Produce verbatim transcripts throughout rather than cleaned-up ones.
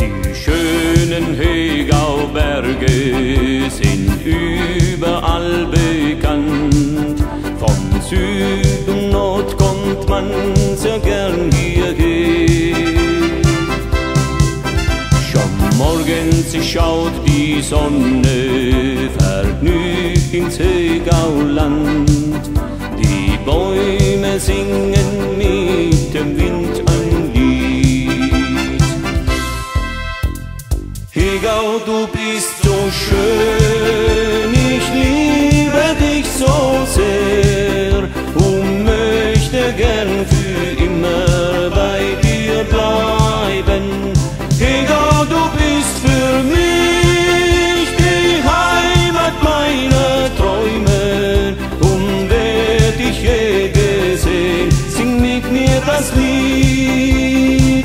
Die schönen Hegauberge sind überall bekannt. Von Süden, Nord kommt man sehr gern hierher. Schon morgens schaut die Sonne vergnügt ins Hegauland. Die Bäume singen mit dem Wind ein Lied. Hegau, du bist so schön, ich liebe dich so sehr und möchte gern für immer bei dir bleiben. Hegau, du bist für mich die Heimat meiner Träume, und werd ich je gesehen, sing mit mir das Lied.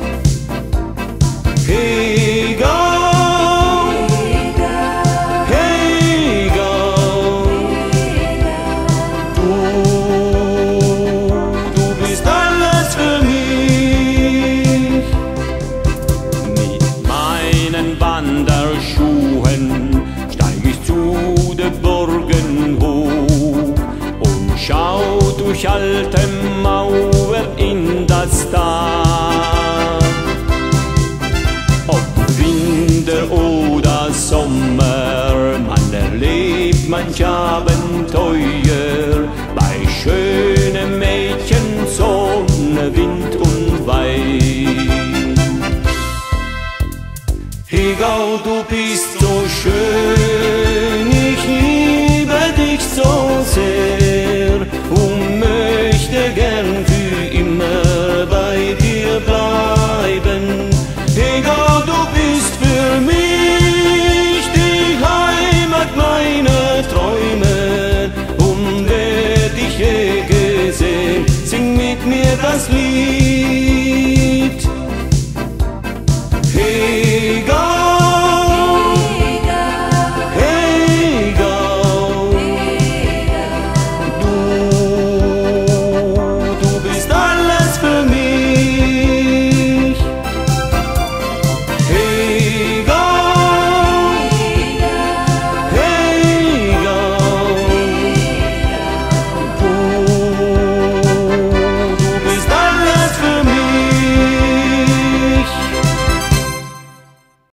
Hegau, Hegau, du, du bist alles für mich. Mit meinen Wanderschuhen steig ich zu den Burgen hoch und schau durch alte Mauern in das Tal. Ob Winter oder Sommer, man erlebt manch Abenteuer bei schönen Mädchen, Sonne, Wind und Wein. Hegau, du bist so schön,